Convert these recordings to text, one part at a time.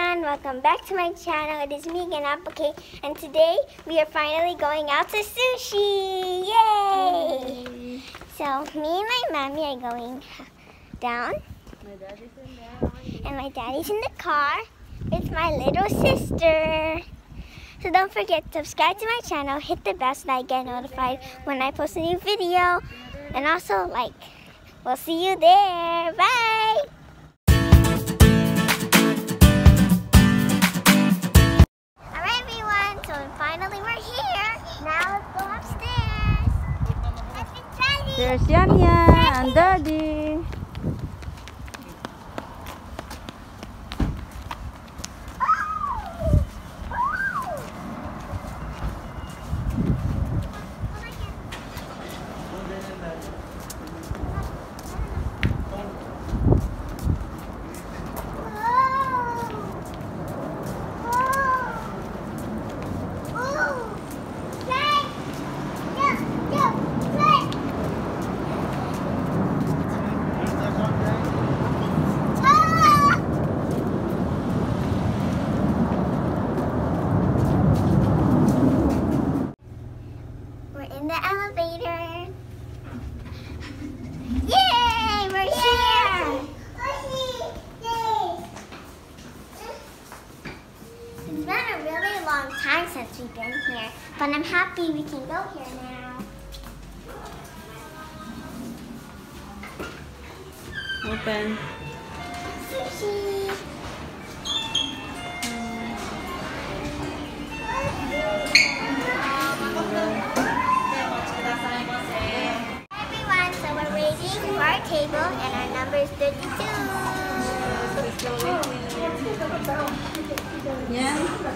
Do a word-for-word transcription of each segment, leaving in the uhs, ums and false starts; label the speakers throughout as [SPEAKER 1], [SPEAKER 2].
[SPEAKER 1] everyone, welcome back to my channel. It is me again, Apple Cake, and today we are finally going out to sushi. Yay! Yay. So me and my mommy are going down.
[SPEAKER 2] My daddy's in there.
[SPEAKER 1] And my daddy's in the car with my little sister. So don't forget to subscribe to my channel, hit the bell so that I get notified when I post a new video. And also like. We'll see you there. Bye! Alright everyone, so finally we're here. Now let's go upstairs. Let's get ready.
[SPEAKER 2] There's Yanya and Daddy.
[SPEAKER 1] In the elevator. Yay! We're here! It's been a really long time since we've been here, but I'm happy we can go here now.
[SPEAKER 2] Open.
[SPEAKER 1] Sushi! Our table and our number is thirty-two.
[SPEAKER 2] Yeah.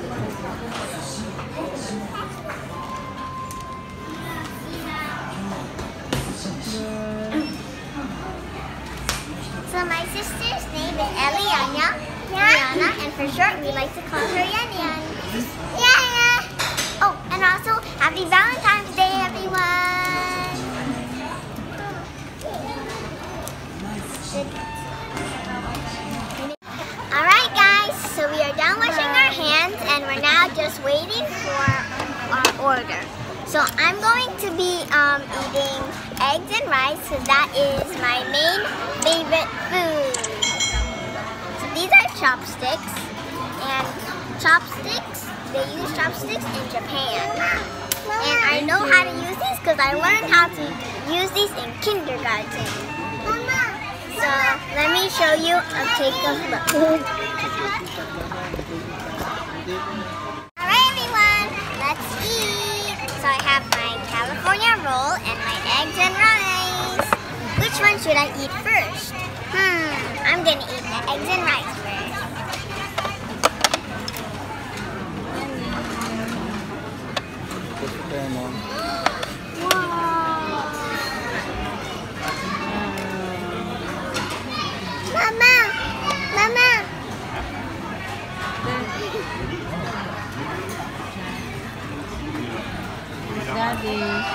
[SPEAKER 1] So my sister's name is Eliana, Eliana, and for short we like to call her Yan Yan. Yeah. Oh, and also happy Valentine's Day, everyone. Alright guys, so we are done washing our hands and we're now just waiting for our order. So I'm going to be um, eating eggs and rice because that is my main favorite food. So these are chopsticks, and chopsticks, they use chopsticks in Japan. And I know how to use these because I learned how to use these in kindergarten. So let me show you a take a look. Alright everyone, let's eat. So I have my California roll and my eggs and rice. Which one should I eat first? Hmm, I'm gonna eat the eggs and rice first. Mama! Mama!
[SPEAKER 2] Daddy.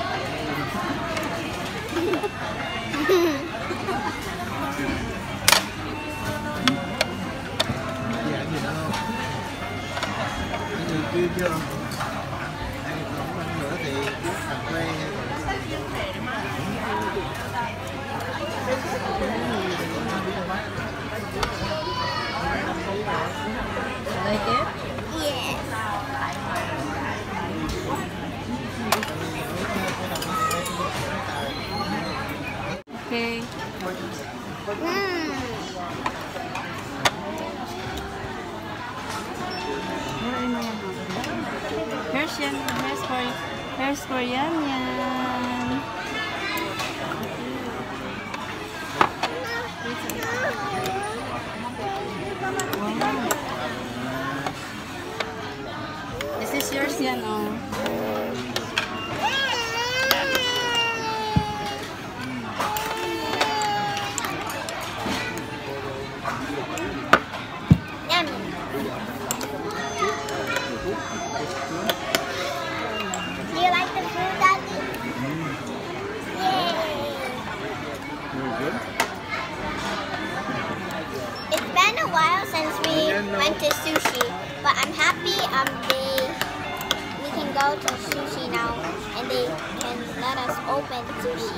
[SPEAKER 2] Like it?
[SPEAKER 1] Yes.
[SPEAKER 2] Okay.
[SPEAKER 1] Mm.
[SPEAKER 2] Here's Yan. Here's for here's for Yan Yan. Wow. This is yours, Yan. Oh.
[SPEAKER 1] Do you like the food, Daddy? Yay! It's been a while since we went to sushi, but I'm happy um they we can go to sushi now and they can let us open sushi.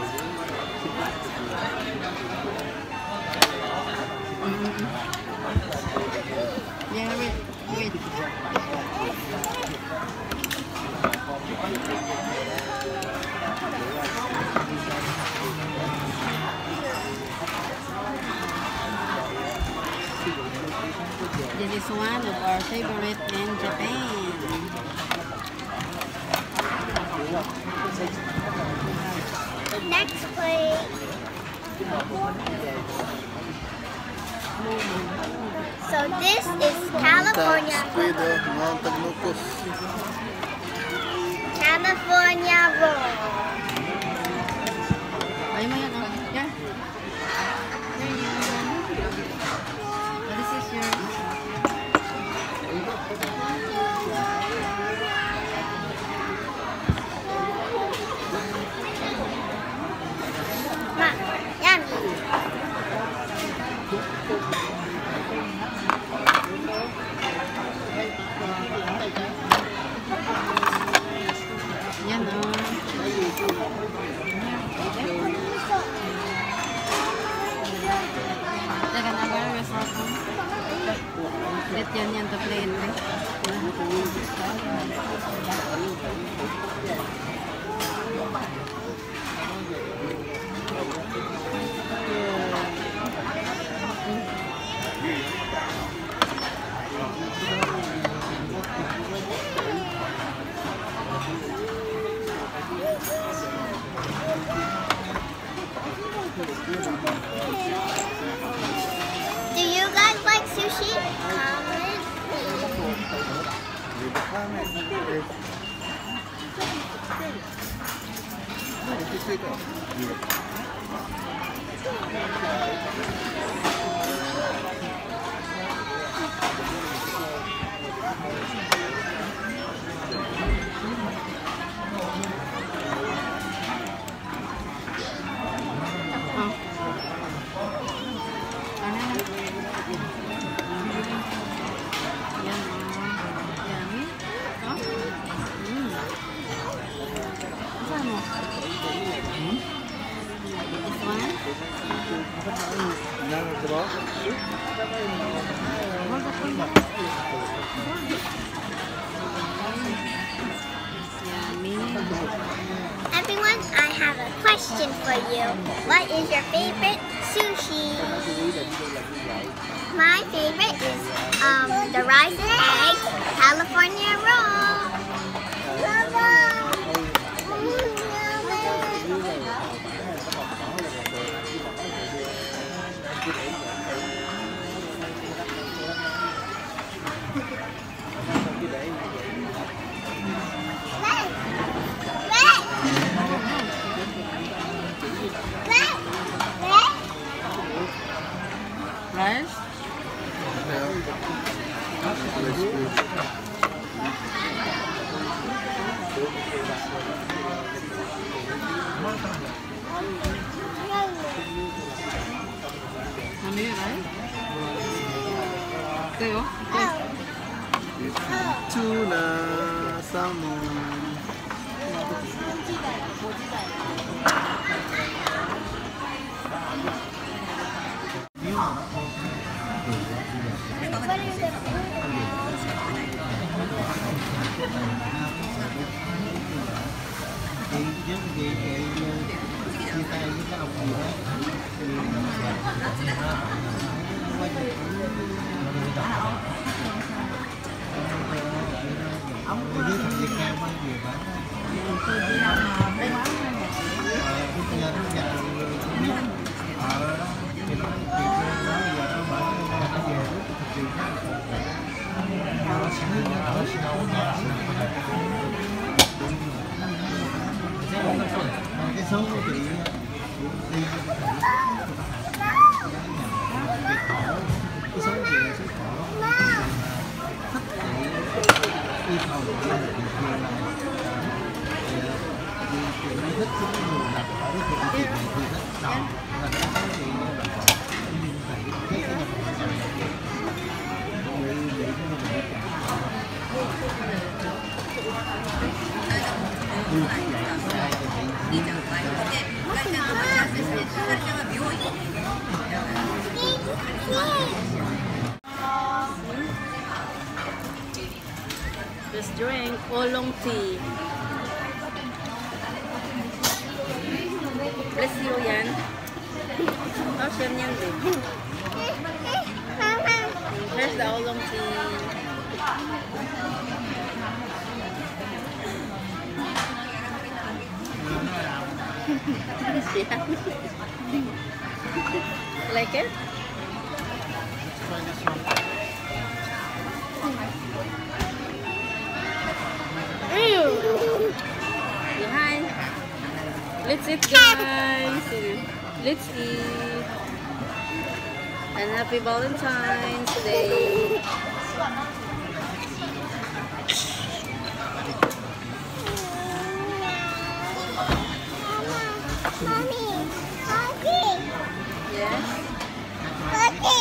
[SPEAKER 2] Mm-hmm. Yeah, wait, wait. This is one of our favorite in Japan.
[SPEAKER 1] Next place. So this is California. California roll.
[SPEAKER 2] Ayun mo yan, oh. Yeah. There you go. This is yours.
[SPEAKER 1] Ma, yummy.
[SPEAKER 2] Yan, oh. Teka na ba, resort mo? Let yan yan to play it, eh.
[SPEAKER 1] Do you guys like sushi? Comment. Everyone, I have a question for you. What is your favorite sushi? My favorite is um, the rice and egg California roll.
[SPEAKER 2] Rice? Ano yun, right? Ito yun?
[SPEAKER 3] Tuna, salmon.
[SPEAKER 2] Just drink oolong tea. Bless you yan. Oh, share niyan din. Here's the oolong tea. Like it? Behind. Let's eat, guys. Let's eat. And happy Valentine's Day.
[SPEAKER 1] Mommy, Mommy,
[SPEAKER 2] Yes.
[SPEAKER 1] Mommy.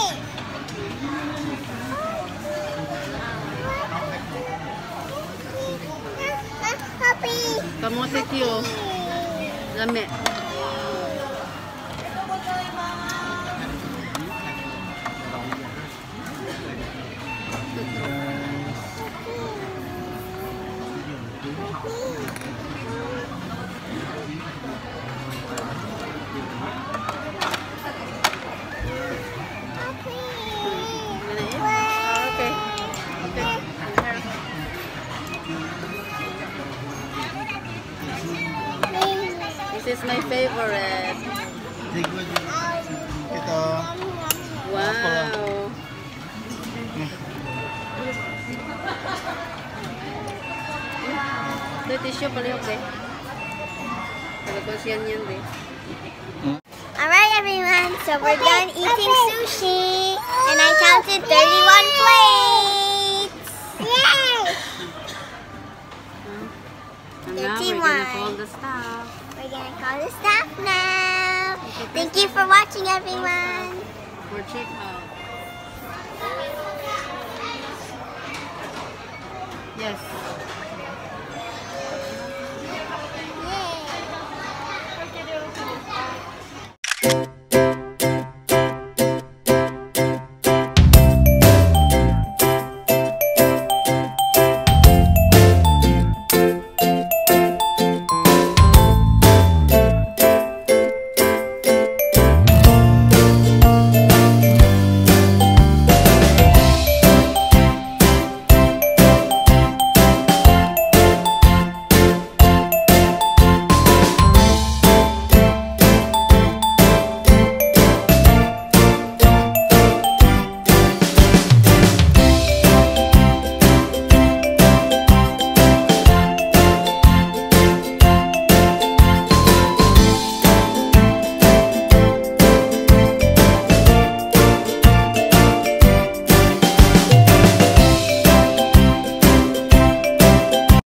[SPEAKER 1] Happy.
[SPEAKER 2] Kamote kyo. Lame. Okay. Okay. This is my favorite.
[SPEAKER 3] Ito.
[SPEAKER 2] Wow. Ito tissue pala yung be. Talagos yan yan be.
[SPEAKER 1] Alright everyone, so we're done eating sushi. And I counted thirty-one plates. Yay!
[SPEAKER 2] And now we're gonna call the staff.
[SPEAKER 1] We're gonna call the staff now. Thank you for watching everyone.
[SPEAKER 2] For check out. Yes.